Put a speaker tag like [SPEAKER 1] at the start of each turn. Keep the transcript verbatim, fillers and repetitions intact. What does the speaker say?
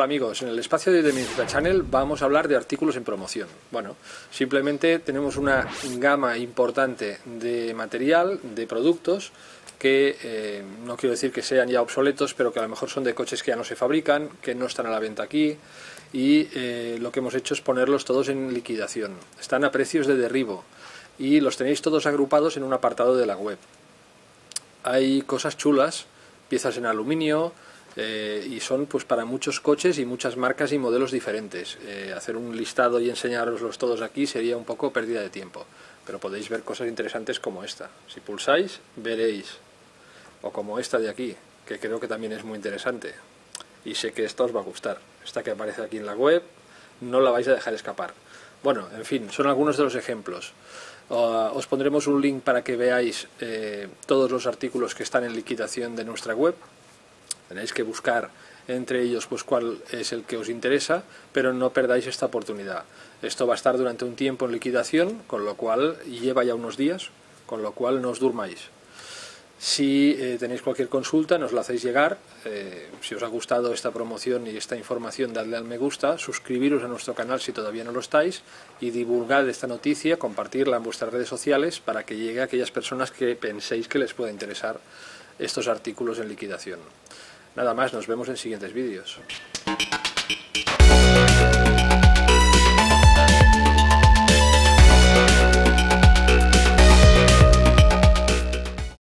[SPEAKER 1] Hola amigos, en el espacio de Minnesota Channel vamos a hablar de artículos en promoción. Bueno, simplemente tenemos una gama importante de material, de productos, que eh, no quiero decir que sean ya obsoletos, pero que a lo mejor son de coches que ya no se fabrican, que no están a la venta aquí, y eh, lo que hemos hecho es ponerlos todos en liquidación. Están a precios de derribo y los tenéis todos agrupados en un apartado de la web. Hay cosas chulas, piezas en aluminio, eh, y son pues para muchos coches y muchas marcas y modelos diferentes. Eh, hacer un listado y enseñaroslos todos aquí sería un poco pérdida de tiempo, pero podéis ver cosas interesantes como esta. Si pulsáis, veréis. O como esta de aquí, que creo que también es muy interesante. Y sé que esta os va a gustar. Esta que aparece aquí en la web, no la vais a dejar escapar. Bueno, en fin, son algunos de los ejemplos. Uh, os pondremos un link para que veáis eh, todos los artículos que están en liquidación de nuestra web. Tenéis que buscar entre ellos pues cuál es el que os interesa, pero no perdáis esta oportunidad. Esto va a estar durante un tiempo en liquidación, con lo cual lleva ya unos días, con lo cual no os durmáis. Si eh, tenéis cualquier consulta, nos la hacéis llegar. Eh, si os ha gustado esta promoción y esta información, dadle al me gusta, suscribiros a nuestro canal si todavía no lo estáis y divulgad esta noticia, compartirla en vuestras redes sociales para que llegue a aquellas personas que penséis que les pueda interesar estos artículos en liquidación. Nada más, nos vemos en siguientes vídeos.